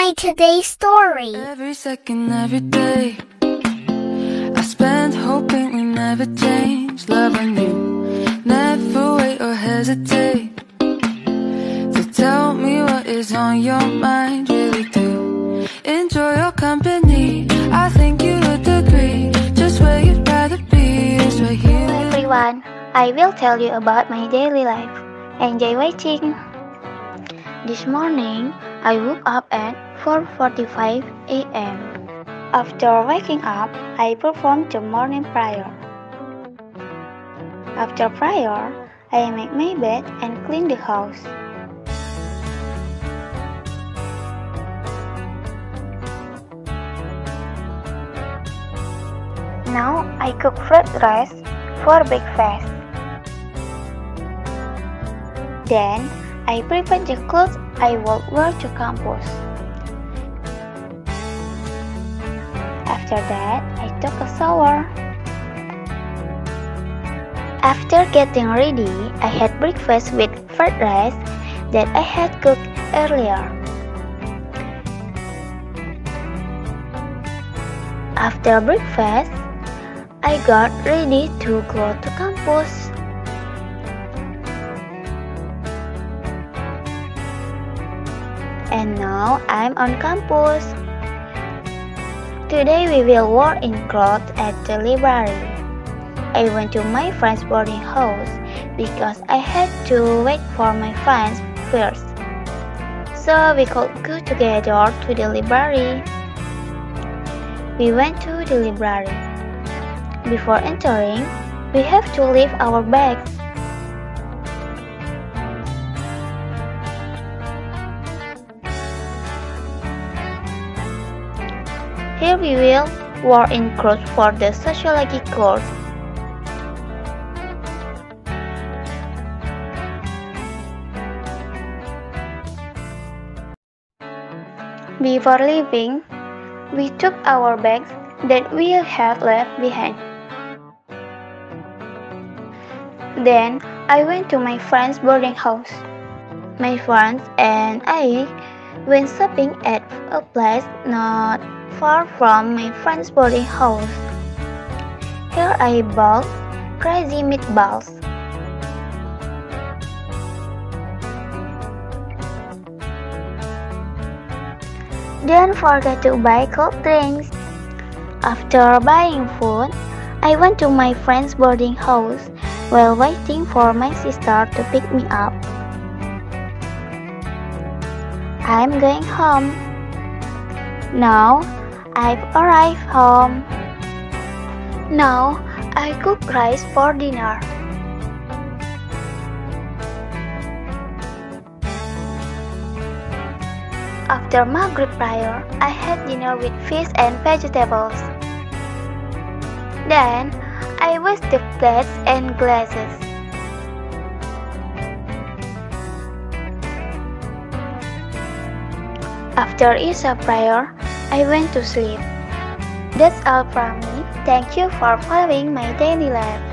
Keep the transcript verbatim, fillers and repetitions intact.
Enjoy today's story. Every second, every day, I spend hoping we never change. Loving you, never wait or hesitate to tell me what is on your mind. Really do enjoy your company. I think you would agree. Just where you'd rather be is right here. Hello everyone, I will tell you about my daily life. Enjoy watching. This morning, I woke up at four forty-five a m After waking up, I performed the morning prayer. After prayer, I make my bed and clean the house. Now I cook fried rice for breakfast. Then I prepare the clothes I will wear to campus. After that, I took a shower. After getting ready, I had breakfast with fried rice that I had cooked earlier. After breakfast, I got ready to go to campus. And now I'm on campus. Today we will work in clothes at the library. I went to my friend's boarding house because I had to wait for my friends first, so we could go together to the library. We went to the library. Before entering, we have to leave our bags. Here we will wear in clothes for the sociology course. Before leaving, we took our bags that we had left behind. Then I went to my friend's boarding house. My friends and I went shopping at a place not far from my friend's boarding house. Here I bought crazy meatballs. Don't forget to buy cold drinks. After buying food, I went to my friend's boarding house while waiting for my sister to pick me up. I'm going home. Now I've arrived home. Now I cook rice for dinner. After Maghrib prayer, I had dinner with fish and vegetables. Then I washed the plates and glasses. After Isha prayer, I went to sleep. That's all from me. Thank you for following my daily life.